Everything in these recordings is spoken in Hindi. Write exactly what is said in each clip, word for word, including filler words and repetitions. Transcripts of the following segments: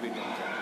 repeating them.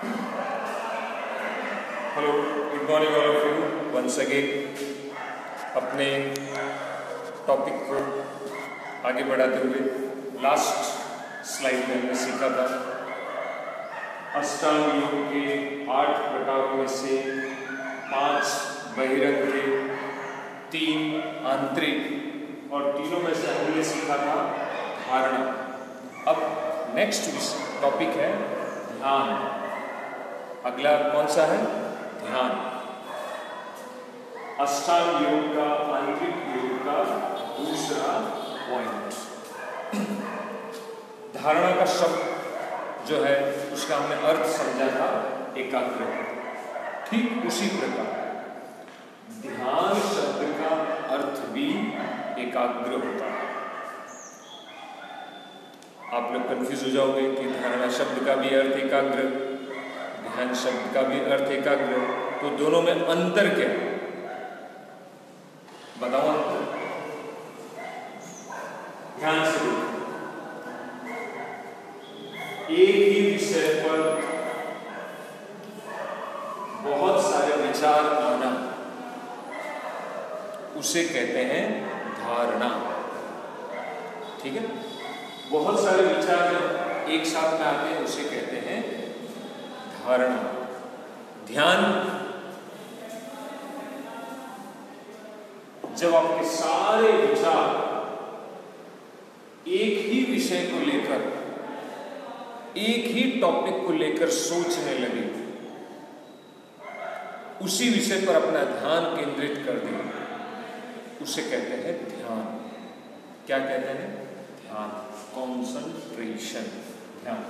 Hello, good morning all of you. Once again, अपने टॉपिक को आगे बढ़ाते हुए लास्ट स्लाइड में हमने सीखा था अष्टांग योग के आठ प्रकारों में से पांच बहिरंग के, तीन आंतरिक और तीनों में से हमने सीखा था धारणा। अब नेक्स्ट टॉपिक है ध्यान। अगला कौन सा है? ध्यान। अष्टांग योग का, आंतरिक योग का दूसरा पॉइंट। धारणा का शब्द जो है उसका हमने अर्थ समझा था एकाग्र। ठीक उसी प्रकार ध्यान शब्द का अर्थ भी एकाग्र होता है। आप लोग कंफ्यूज हो जाओगे कि धारणा शब्द का भी अर्थ एकाग्र, ध्यान शब्द का भी अर्थ एकाग्र, तो दोनों में अंतर क्या है? बताओ अंतर। ध्यान से एक ही विषय पर बहुत सारे विचार आना, उसे कहते हैं धारणा। ठीक है, बहुत सारे विचार जब एक साथ में आते हैं उसे कहते हैं धारणा। ध्यान जब आपके सारे विचार एक ही विषय को लेकर, एक ही टॉपिक को लेकर सोचने लगे, उसी विषय पर अपना ध्यान केंद्रित कर दें, उसे कहते हैं ध्यान। क्या कहते हैं? ध्यान, कॉन्संट्रेशन, ध्यान।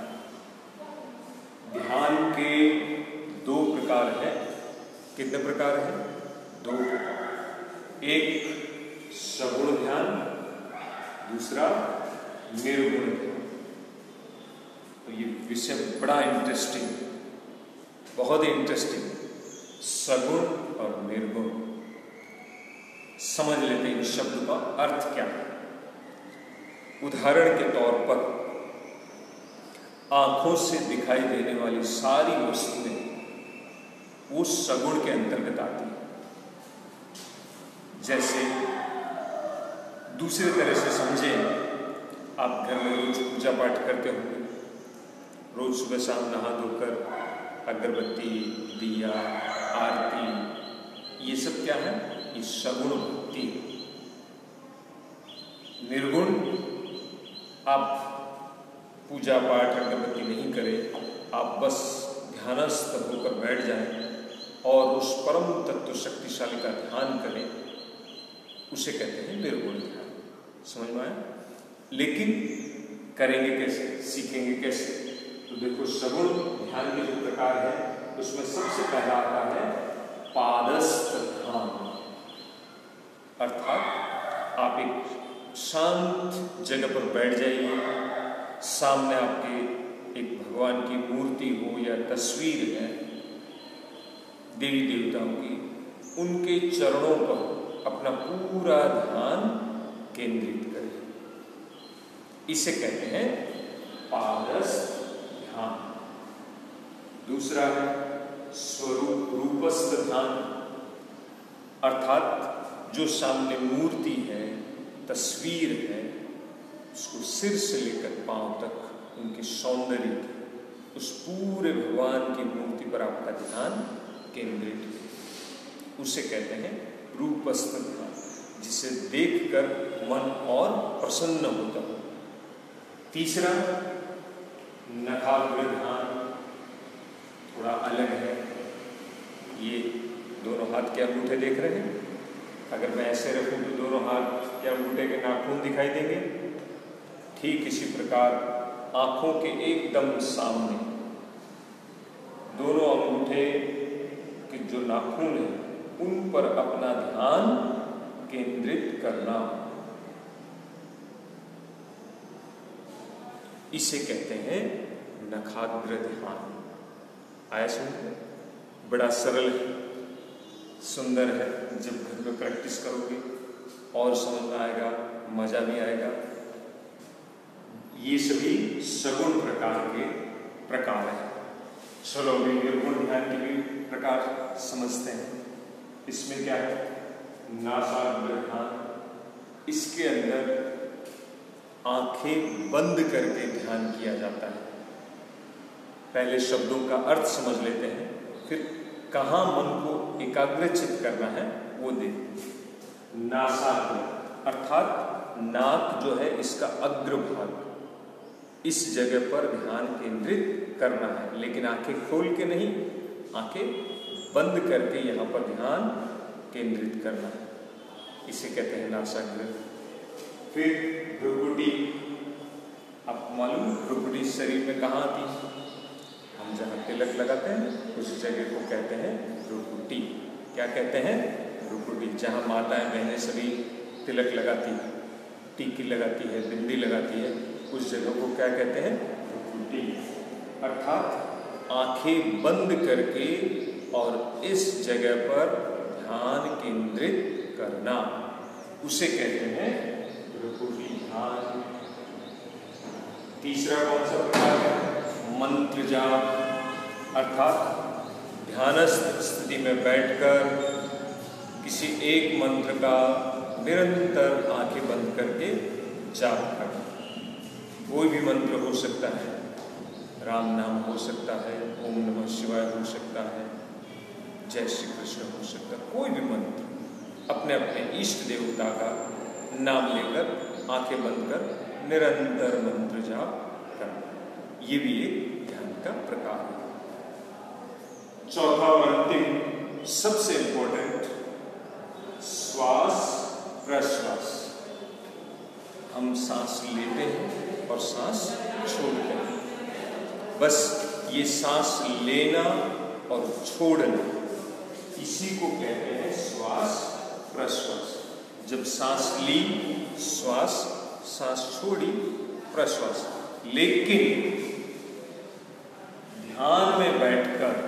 ध्यान के दो प्रकार हैं। कितने प्रकार हैं? दो प्रकार। एक सगुण ध्यान, दूसरा निर्गुण ध्यान। तो ये विषय बड़ा इंटरेस्टिंग, बहुत ही इंटरेस्टिंग। सगुण और निर्गुण समझ लेते हैं इन शब्द का अर्थ क्या है। उदाहरण के तौर पर आंखों से दिखाई देने वाली सारी वस्तुएं वो सगुण के अंतर्गत आती है। जैसे दूसरे तरह से समझें, आप घर में रोज पूजा पाठ करते होंगे, रोज सुबह शाम नहा धोकर अगरबत्ती, दिया, आरती, ये सब क्या है? ये सगुण भक्ति। निर्गुण, आप पूजा पाठ अगरबत्ती नहीं करें, आप बस ध्यानस्थ होकर बैठ जाएं और उस परम तत्व शक्तिशाली का ध्यान करें, उसे कहते हैं निर्गुण ध्यान। समझ में आया? लेकिन करेंगे कैसे, सीखेंगे कैसे? तो देखो, सगुण ध्यान के जो प्रकार है उसमें सबसे पहला आता है पादस्थ ध्यान। अर्थात आप एक शांत जगह पर बैठ जाइए, सामने आपके एक भगवान की मूर्ति हो या तस्वीर है देवी देवताओं की, उनके चरणों पर अपना पूरा ध्यान केंद्रित करें। इसे कहते हैं पादस्थ ध्यान। दूसरा है स्वरूप रूपस्थ ध्यान। अर्थात जो सामने मूर्ति है, तस्वीर है, उसको सिर से लेकर पांव तक उनके सौंदर्य की, उस पूरे भगवान की मूर्ति पर आपका ध्यान केंद्रित है, उसे कहते हैं रूपस्थ ध्यान, जिसे देखकर मन और प्रसन्न होता है। तीसरा नखाग्र ध्यान, थोड़ा अलग है। ये दोनों हाथ के अंगूठे देख रहे हैं? अगर मैं ऐसे रखूं तो दोनों हाथ के अंगूठे के नाखून दिखाई देंगे। ठीक इसी प्रकार आंखों के एकदम सामने दोनों अंगूठे के जो नाखून है उन पर अपना ध्यान केंद्रित करना, इसे कहते हैं नखाग्र ध्यान। आया सुन? बड़ा सरल है, सुंदर है। जब घर में प्रैक्टिस करोगे और समझ में आएगा, मजा भी आएगा। ये सभी सगुण प्रकार के प्रकार हैं। चलो अभी निर्गुण ध्यान के भी प्रकार समझते हैं। इसमें क्या है? नासाग्र ध्यान। इसके अंदर आंखें बंद करके ध्यान किया जाता है। पहले शब्दों का अर्थ समझ लेते हैं, फिर कहाँ मन को एकाग्रचित करना है वो देखते। नासाग्र अर्थात नाक जो है इसका अग्रभाग, इस जगह पर ध्यान केंद्रित करना है, लेकिन आंखें खोल के नहीं, आंखें बंद करके यहाँ पर ध्यान केंद्रित करना है। इसे कहते हैं नासाग्र। फिर भ्रुकुटी। आपको मालूम भ्रुकुटी शरीर में कहाँ आती है? हम जहाँ तिलक लगाते हैं उस जगह को कहते हैं भ्रुकुटी। क्या कहते हैं? भ्रुकुटी। जहाँ माताएं बहनें सभी तिलक लगाती है, टीकी लगाती है, बिंदी लगाती है, उस जगह को क्या कहते हैं? भ्रुकुटी। अर्थात आंखें बंद करके और इस जगह पर ध्यान केंद्रित करना, उसे कहते हैं भ्रुकुटी ध्यान। तीसरा कौन सा प्रकार है? मंत्र जाप। अर्थात ध्यानस्थ स्थिति में बैठकर किसी एक मंत्र का निरंतर आंखें बंद करके जाप करना। कोई भी मंत्र हो सकता है, राम नाम हो सकता है, ओम नमः शिवाय हो सकता है, जय श्री कृष्ण हो सकता है, कोई भी मंत्र अपने अपने इष्ट देवता का नाम लेकर आंखें बंद कर निरंतर मंत्र जाप करना, ये भी एक ध्यान का प्रकार है। चौथा और अंतिम सबसे इंपॉर्टेंट, श्वास प्रश्वास। हम सांस लेते हैं और सांस छोड़ते हैं। बस ये सांस लेना और छोड़ना, इसी को कहते हैं श्वास प्रश्वास। जब सांस ली श्वास, सांस छोड़ी प्रश्वास। लेकिन ध्यान में बैठकर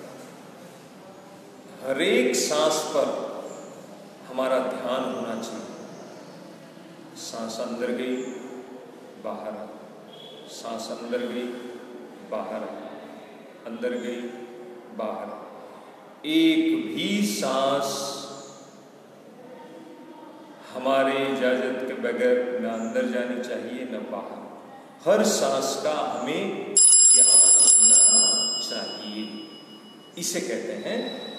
हर एक सांस पर हमारा ध्यान होना चाहिए। सांस अंदर गई, बाहर आ, सांस अंदर गई, बाहर आ, अंदर गई, बाहर आ। एक भी सांस हमारे इजाजत के बगैर न अंदर जानी चाहिए न बाहर। हर सांस का हमें ज्ञान होना चाहिए। इसे कहते हैं